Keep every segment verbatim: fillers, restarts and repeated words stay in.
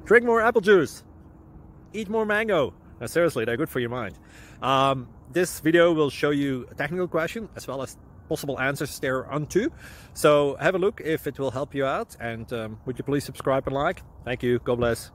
Drink more apple juice. Eat more mango. Now, seriously, they're good for your mind. Um, this video will show you a technical question as well as possible answers thereunto. So have a look if it will help you out. And um, would you please subscribe and like? Thank you. God bless.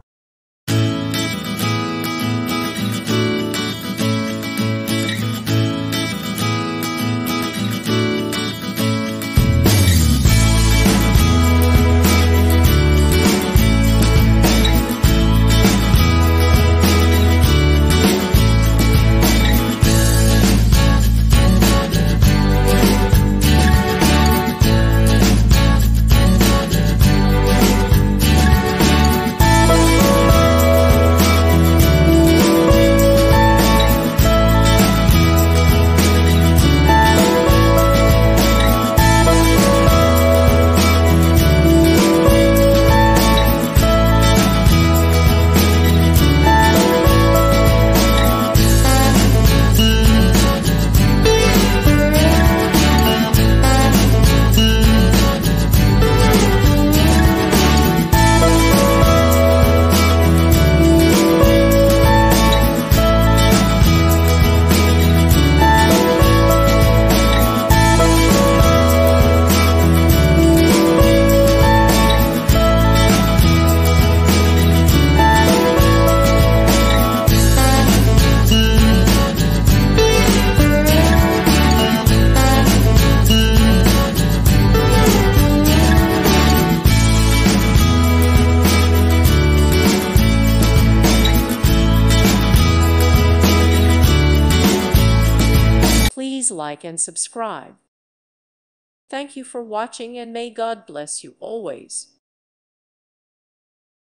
Please like and subscribe. Thank you for watching, and may God bless you always.